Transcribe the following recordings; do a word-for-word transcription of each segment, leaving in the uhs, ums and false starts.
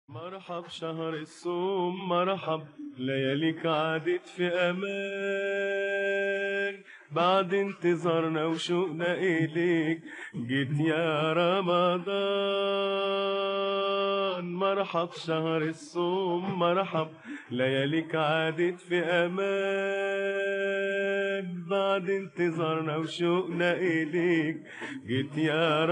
مرحب شهر الصوم مرحب، لياليك عادت في امان، بعد انتظارنا وشوقنا اليك جيت يا رمضان. مرحب شهر الصوم مرحب، لياليك عادت في امان، بعد انتظارنا وشوقنا اليك جيت يا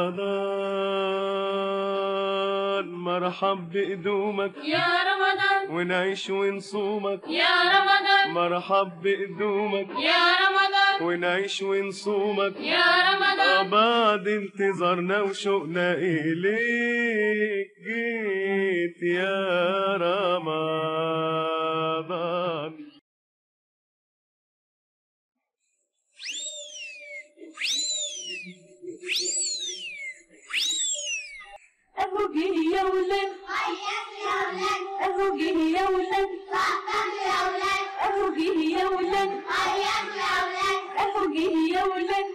رمضان. مرحب بقدومك يا رمضان، ونعيش ونصومك يا رمضان، مرحب بقدومك يا رمضان، ونعيش ونصومك يا رمضان. بعد انتظارنا وشوقنا إليك جيت يا رمضان. أهو جه يا ولاد، أهو جه يا ولاد، أهو جه يا ولاد، أهو جه يا ولاد.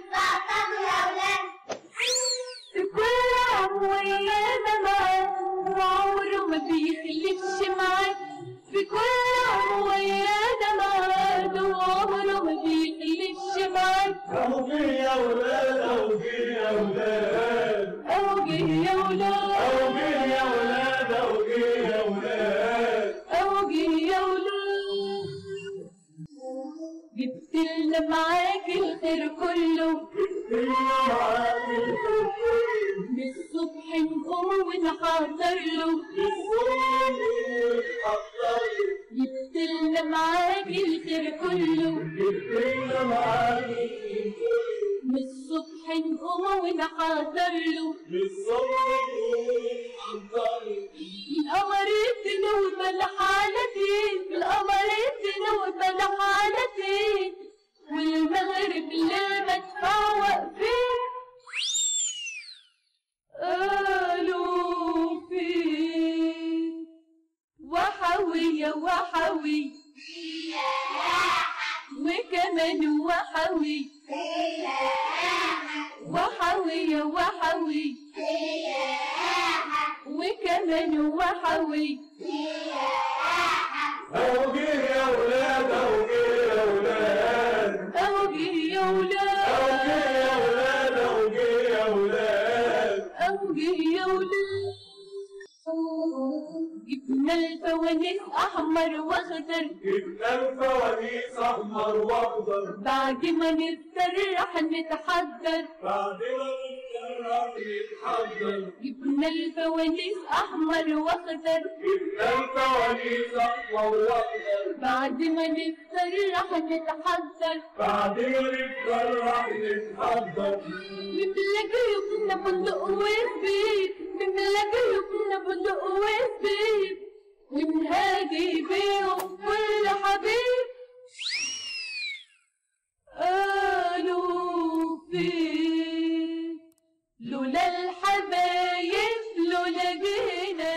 في كل عام ويانا معاه وعمره ما بيخلفش معاه، في كل عام ويانا معاه وعمره ما بيخلفش معاه. أهو جه يا ولاد، أهو جه يا ولاد، أهو جه يا ولاد، أهو جه يا ولاد، أهو جه يا ولاد، أهو جه يا ولاد. جبت لنا معاك الخير كله، من الصبح نقوم ونحضر له، جبت لنا معاك الخير كله، من الصبح نقوم ونحضر له. القمر تنور بلحالتين، القمر تنور بلحالتين، والمغرب للمدفع واقفين قالوا فين. وحوية وحوي وكمان وحوي، وحوية وحوي وكمان وحوي. أهو جه يا ولاد، أهو جه يا ولاد، أهو جه يا ولاد، أهو جه يا ولاد، أهو جه يا ولاد، أهو جه يا ولاد. جبنا الفوانيس أحمر وأخضر، جبنا الفوانيس أحمر وأخضر، بعد ما نستريح نتحضر، بعد ما نتشرف نتحضر. جبنا الفوانيس أحمر وأخضر، جبنا الفوانيس أحمر وأخضر، بعد ما نستريح نتحضر، بعد ما نتشرف نتحضر. نملى جيوبنا بندق وزبيب، نملى جيوبنا بندق وزبيب، ونهادي بيهم كل حبيب قالوا فين. لولا الحبايب لولا جينا.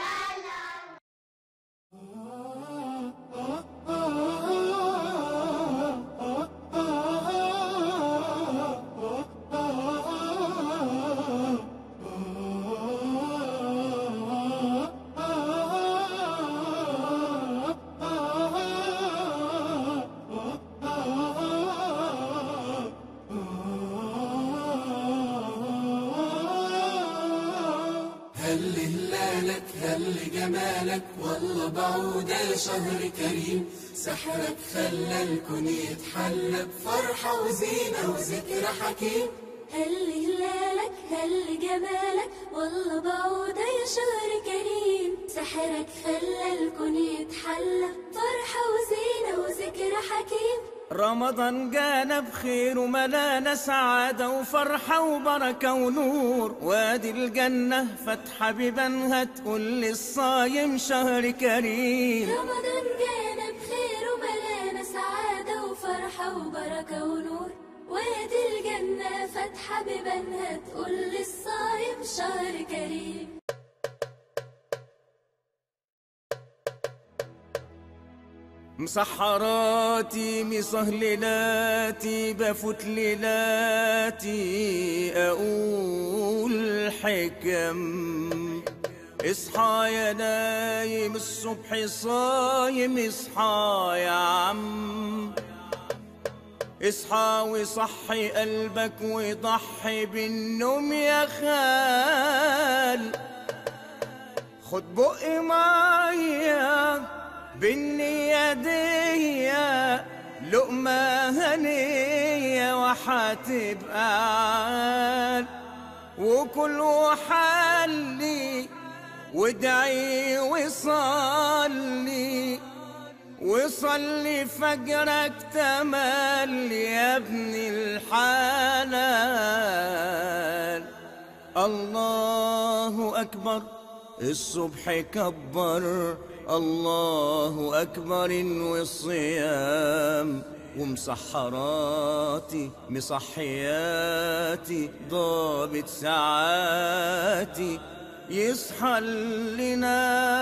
هل هلالك هل جمالك والله بعودة يا شهر كريم، سحرك خلى الكون يتحلى بفرحة وزينة وذكر حكيم. هل هلالك هل جمالك والله بعودة يا شهر كريم، سحرك خلى الكون يتحلى فرحة وزينة وذكر حكيم. رمضان جانا بخير وملانا سعادة وفرحة وبركة ونور، وادي الجنة فتحة بيبانها تقول للصايم شهر كريم. رمضان جانا بخير وملانا سعادة وفرحة وبركة ونور، وادي الجنة فتحة بيبانها تقول للصايم شهر كريم. مسحراتي مسهللاتي بفوت ليلاتي أقول حكم، اصحى يا نايم الصبح صايم، اصحى يا عم، اصحى وصحي قلبك وضحي بالنوم يا خال. خد بق مية بالنية دي، لقمة هنية وحتبقى عال، وكل وحلي وادعي وصلي، وصلي فجرك تملي يا ابن الحلال. الله أكبر الصبح كبر، الله أكبر والصيام، ومسحراتي مصحياتي ضابط ساعاتي، يصحى اللي نام